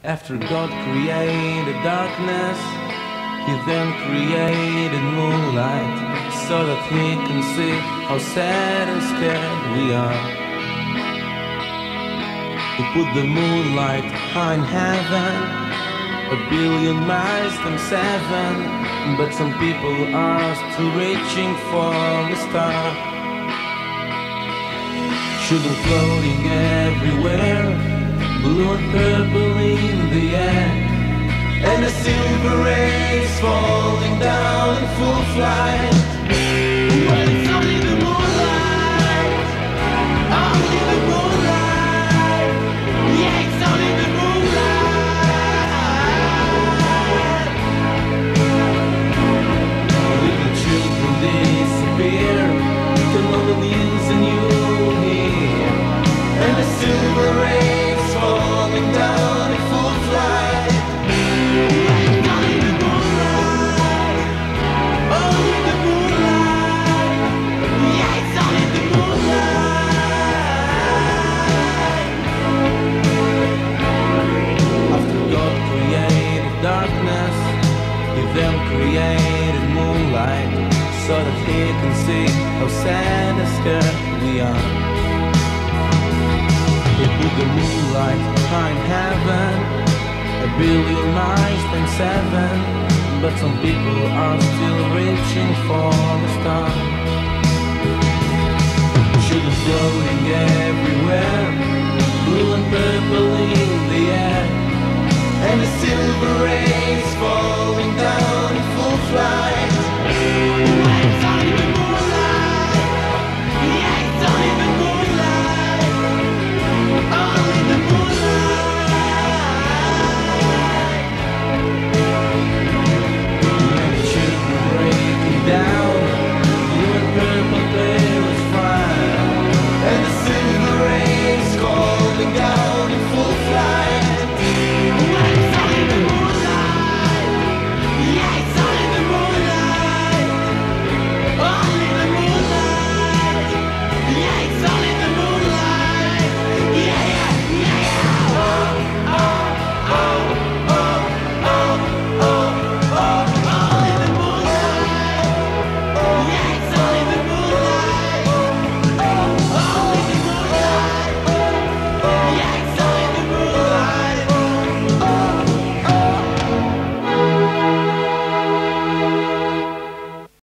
After God created darkness, He then created moonlight, so that He can see how sad and scared we are. He put the moonlight high in heaven, 1,000,000,000 miles from 7, but some people are still reaching for the star. Sugar floating everywhere, blue and purple in the air, and the silver rays falling down in full flight. Well, it's only the moonlight, only the moonlight. Yeah, it's only the moonlight. Little children disappear, turn on the news and you'll hear, and the silver rays falling down in full flight. Only the moonlight, only the moonlight. Yeah, it's only the moonlight. After God created darkness, He then created moonlight, so that He can see how sad and scared we are. He put the moonlight high in heaven, 1,000,000,000 miles from 7, but some people are still reaching for the star. Sugar floating everywhere, blue and purple